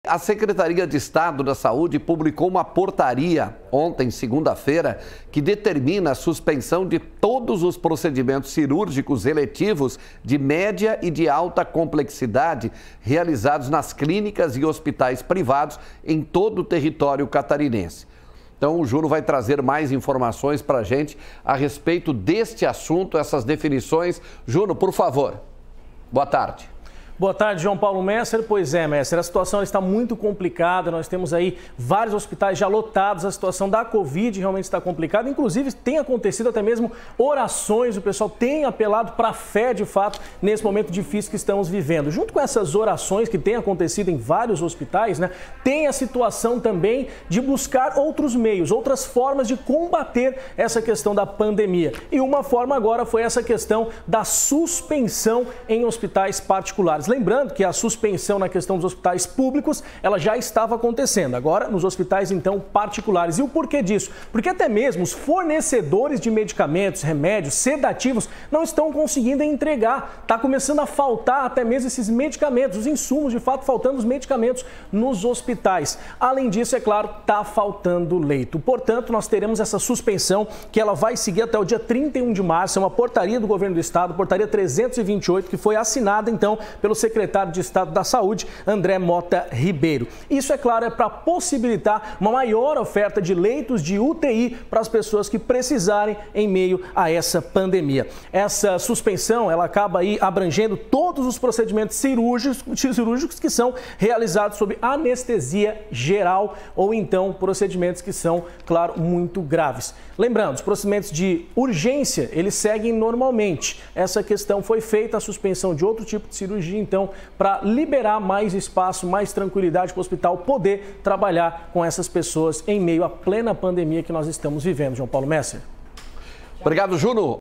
A Secretaria de Estado da Saúde publicou uma portaria ontem, segunda-feira, que determina a suspensão de todos os procedimentos cirúrgicos eletivos de média e de alta complexidade realizados nas clínicas e hospitais privados em todo o território catarinense. Então, o Juno vai trazer mais informações para a gente a respeito deste assunto, essas definições. Juno, por favor. Boa tarde. Boa tarde, João Paulo Messer. Pois é, Messer, a situação está muito complicada, nós temos aí vários hospitais já lotados, a situação da Covid realmente está complicada, inclusive tem acontecido até mesmo orações, o pessoal tem apelado para a fé de fato nesse momento difícil que estamos vivendo. Junto com essas orações que têm acontecido em vários hospitais, né, tem a situação também de buscar outros meios, outras formas de combater essa questão da pandemia. E uma forma agora foi essa questão da suspensão em hospitais particulares. Lembrando que a suspensão na questão dos hospitais públicos, ela já estava acontecendo. Agora, nos hospitais, então, particulares. E o porquê disso? Porque até mesmo os fornecedores de medicamentos, remédios, sedativos, não estão conseguindo entregar. Está começando a faltar até mesmo esses medicamentos, os insumos, de fato, faltando os medicamentos nos hospitais. Além disso, é claro, está faltando leito. Portanto, nós teremos essa suspensão que ela vai seguir até o dia 31 de março. É uma portaria do governo do estado, portaria 328, que foi assinada, então, pelo secretário de Estado da Saúde, André Mota Ribeiro. Isso, é claro, é para possibilitar uma maior oferta de leitos de UTI para as pessoas que precisarem em meio a essa pandemia. Essa suspensão, ela acaba aí abrangendo todos os procedimentos cirúrgicos que são realizados sob anestesia geral ou então procedimentos que são, claro, muito graves. Lembrando, os procedimentos de urgência, eles seguem normalmente. Essa questão foi feita, a suspensão de outro tipo de cirurgia, então, para liberar mais espaço, mais tranquilidade para o hospital poder trabalhar com essas pessoas em meio à plena pandemia que nós estamos vivendo. João Paulo Messer. Obrigado, Juno.